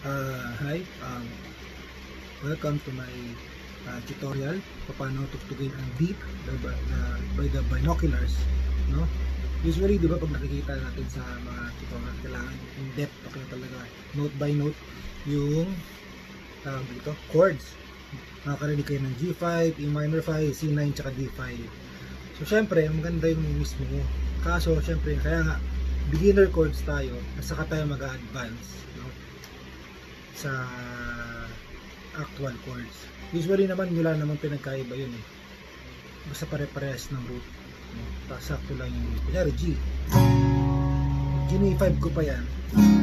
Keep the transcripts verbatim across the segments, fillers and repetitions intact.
Uh, hi, um, welcome to my uh, tutorial paano tugtugin ang deep by, by, uh, by the binoculars, no? Usually, di ba, pag nakikita natin sa mga tutorial, kailangan in depth, okay, talaga note by note yung tawag dito, chords. Nakakarinig kayo ng G five, E minor five, C nine, tsaka D five. So syempre, ang maganda yung mismo, kaso syempre, kaya nga beginner chords tayo, at saka tayo mag-advance, no, sa actual chords. Usually naman wala naman pinagkaiba yun eh, basta pare-parehas ng root, no? Tapos sakto lang yung root. Kunyari G G five ko pa yan,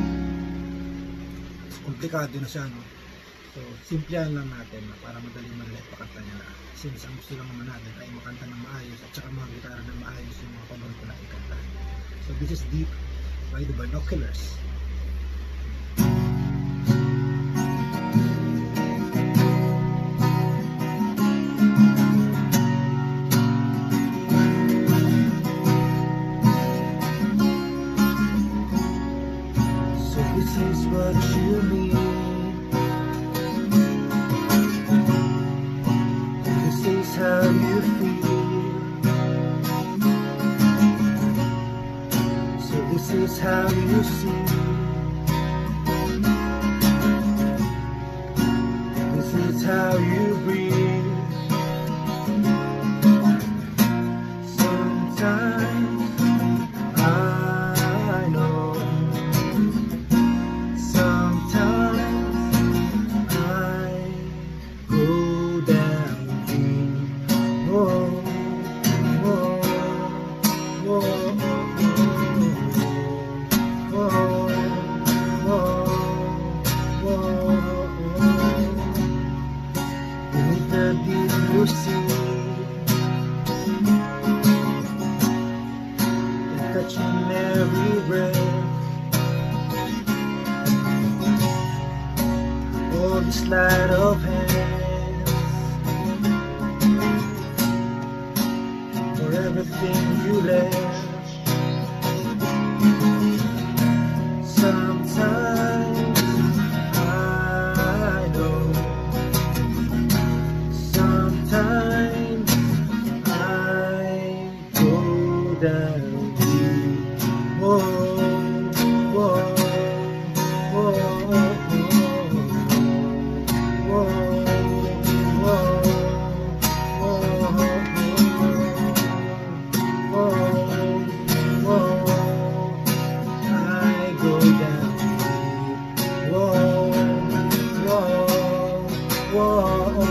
so, komplikado na siya, no? So simplihan lang natin, no? Para madaling malit pakanta niya, since ang gusto lang naman natin ay makanta ng maayos at saka mga gitara ng maayos yung mga paborito na ikanta. So this is Deep by the Binoculars. So this is what you mean, this is how you feel. This is how you see. This is how you breathe. Sometimes I know, sometimes I go down deep. Whoa, whoa, whoa. You see, and touching every breath, or the sleight of hands, for everything you left. Sometimes I know, sometimes I go down deep. Whoa, whoa, whoa, whoa, whoa, whoa, whoa. I go down deep. Whoa, whoa, whoa.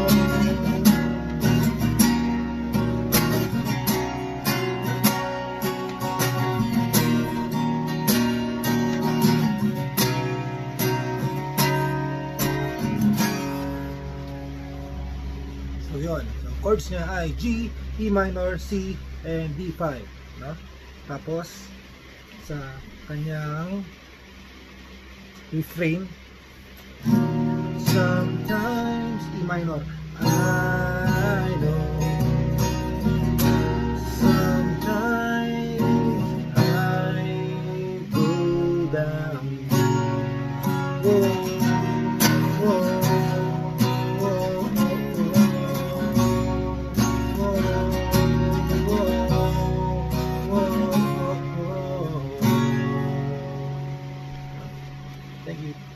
So yun, so chords niya ay G, E minor, C, and D five, no? Tapos sa kanyang refrain, sometimes E minor, I know, sometimes I go down. Whoa, whoa. Thank you.